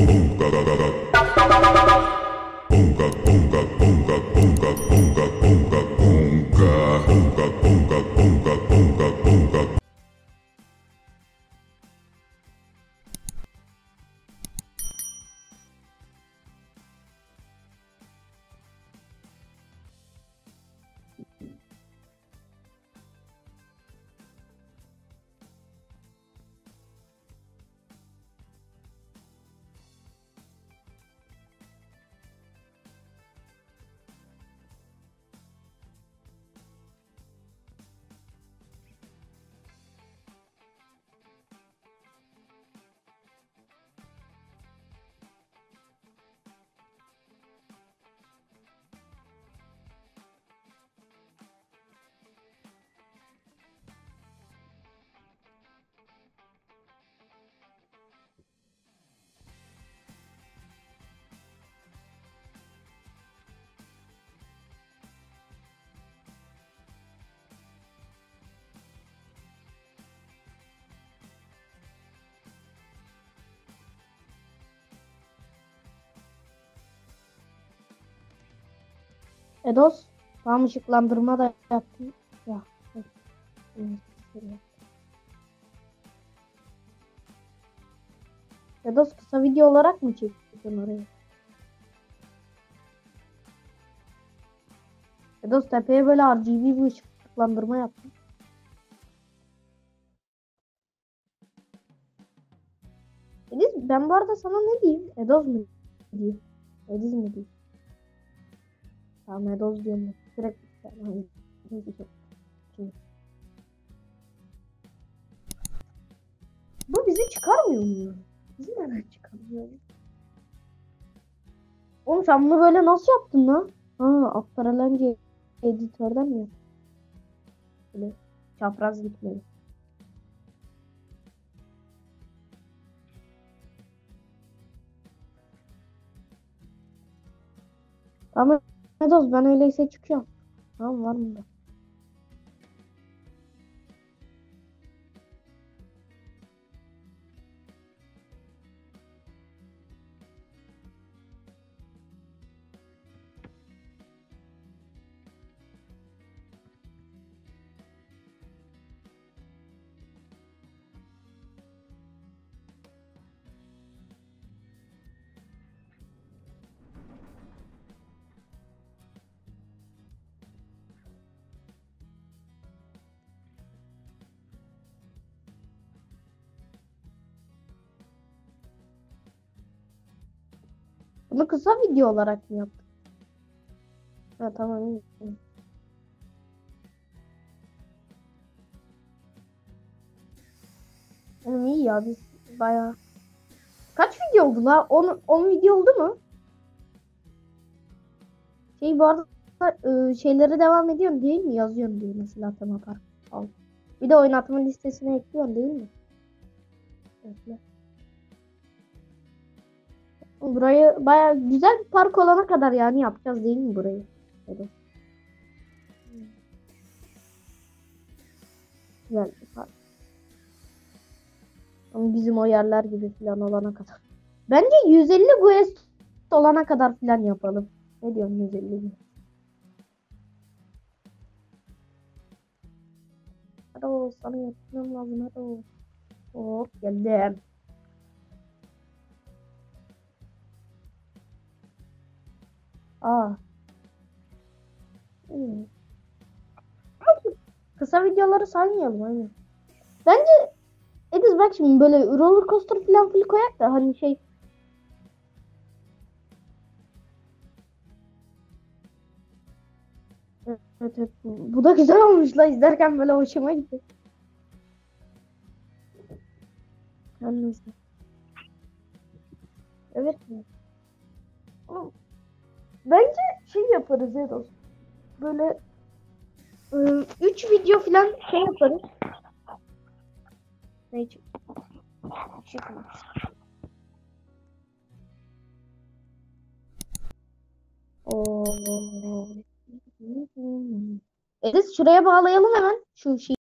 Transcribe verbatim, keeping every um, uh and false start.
Edos tam ışıklandırma da yaptım. Ya. Edos kısa video olarak mı çektin orayı? Edos tepeye böyle R G B bir ışıklandırma yaptım. Ediz ben bu arada sana ne diyeyim? Edos mu diyeyim? Ediz mi diyeyim? Tamam Edos diyorum. Sürekli bu bizi çıkarmıyor mu? Bizi neden çıkarmıyor? Oğlum sen bunu böyle nasıl yaptın lan? Ha, Aktaralence editörden mi yaptın? Böyle çapraz gitmeli. Tamam Edos ben öyleyse çıkıyorum. Tamam var mı da? Bunu kısa video olarak mı yaptın? Ha tamam iyi. Oğlum iyi ya biz bayağı. Kaç video oldu la? on video oldu mu? Şey bu arada e, şeylere devam ediyorsun değil mi? Yazıyorsun diyor mesela tema park. Al. Bir de oynatma listesine ekliyorsun değil mi? Ekle. Burayı bayağı güzel bir park olana kadar yani yapacağız değil mi burayı? Evet. Güzel bir park. Ama bizim o yerler gibi falan olana kadar. Bence yüz elli quest olana kadar falan yapalım. Ne diyorsun yüz elli mi? Hadi o sana yapmam lazım hadi o. Hop geldim. Aa. Hmm. Kısa videoları saymayalım hani. Bence Ediz bak şimdi böyle roller coaster falan filan koyak da hani şey. Evet, evet. Bu da güzel olmuş la izlerken böyle hoşuma gitti. Yalnız. Evet. Bence şey yaparız ya dostum. Böyle üç video falan şey yaparız. Ne çık? Çıkmış. Oo. Ediz şuraya bağlayalım hemen şu şeyi.